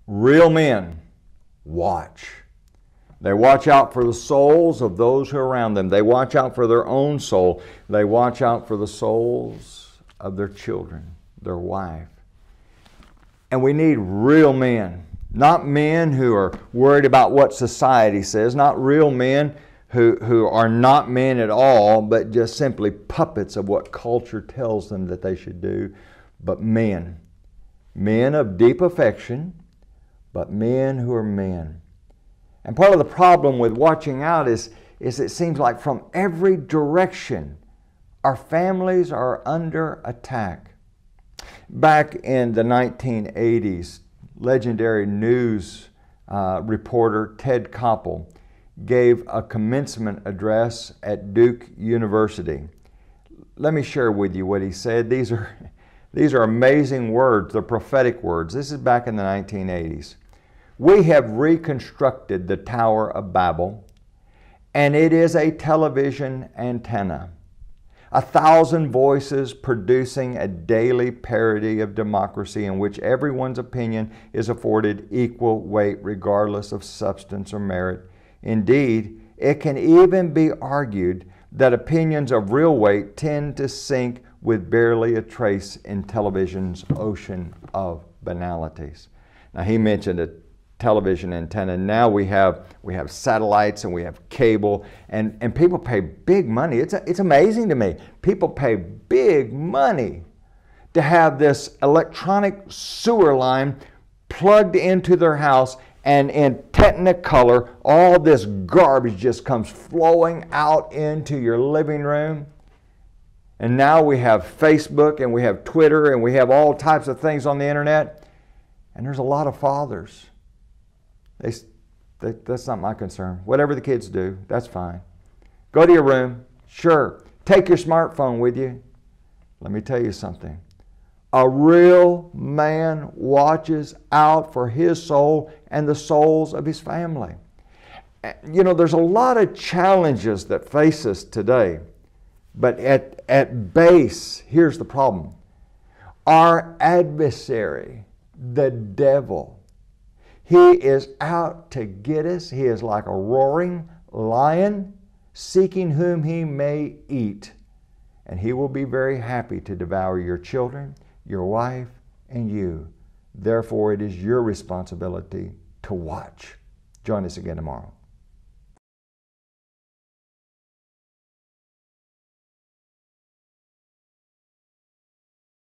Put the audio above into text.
Real men watch. They watch out for the souls of those who are around them. They watch out for their own soul. They watch out for the souls of their children, their wife. And we need real men, not men who are worried about what society says, not real men who are not men at all, but just simply puppets of what culture tells them that they should do, but men. Men of deep affection, but men who are men. And part of the problem with watching out is it seems like from every direction, our families are under attack. Back in the 1980s, legendary news reporter Ted Koppel gave a commencement address at Duke University. Let me share with you what he said. These are amazing words, they're prophetic words. This is back in the 1980s. We have reconstructed the Tower of Babel, and it is a television antenna. 1,000 voices producing a daily parody of democracy in which everyone's opinion is afforded equal weight regardless of substance or merit. Indeed, it can even be argued that opinions of real weight tend to sink with barely a trace in television's ocean of banalities. Now, he mentioned a television antenna. Now we have satellites and we have cable, and people pay big money. It's amazing to me. People pay big money to have this electronic sewer line plugged into their house, and in Technicolor, all this garbage just comes flowing out into your living room. And now we have Facebook and we have Twitter and we have all types of things on the internet. And there's a lot of fathers. That's not my concern. Whatever the kids do, that's fine. Go to your room. Sure. Take your smartphone with you. Let me tell you something. A real man watches out for his soul and the souls of his family. You know, there's a lot of challenges that face us today. But at base, here's the problem. Our adversary, the devil, he is out to get us. He is like a roaring lion, seeking whom he may eat. And he will be very happy to devour your children, your wife, and you. Therefore, it is your responsibility to watch. Join us again tomorrow.